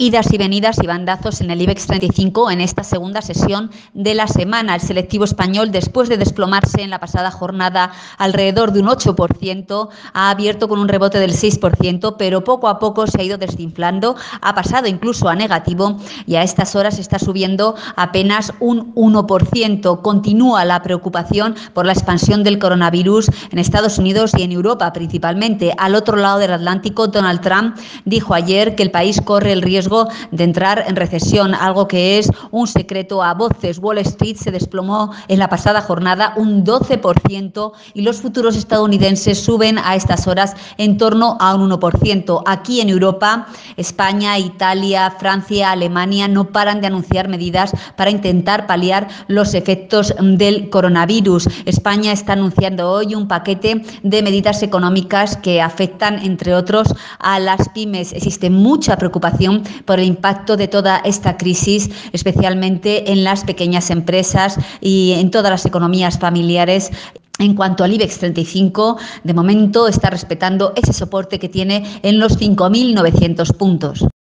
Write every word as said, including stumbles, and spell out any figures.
idas y venidas y bandazos en el IBEX treinta y cinco en esta segunda sesión de la semana. El selectivo español, después de desplomarse en la pasada jornada alrededor de un ocho por ciento, ha abierto con un rebote del seis por ciento, pero poco a poco se ha ido desinflando, ha pasado incluso a negativo y a estas horas está subiendo apenas un uno por ciento. Continúa la preocupación por la expansión del coronavirus en Estados Unidos y en Europa principalmente. Al otro lado del Atlántico, Donald Trump dijo ayer que el país corre el riesgo de entrar en recesión, algo que es un secreto a voces. Wall Street se desplomó en la pasada jornada un doce por ciento y los futuros estadounidenses suben a estas horas en torno a un uno por ciento. Aquí en Europa, España, Italia, Francia, Alemania no paran de anunciar medidas para intentar paliar los efectos del coronavirus. España está anunciando hoy un paquete de medidas económicas que afectan, entre otros, a las pymes. Existe mucha preocupación por el impacto de toda esta crisis, especialmente en las pequeñas empresas y en todas las economías familiares. En cuanto al IBEX treinta y cinco, de momento está respetando ese soporte que tiene en los cinco mil novecientos puntos.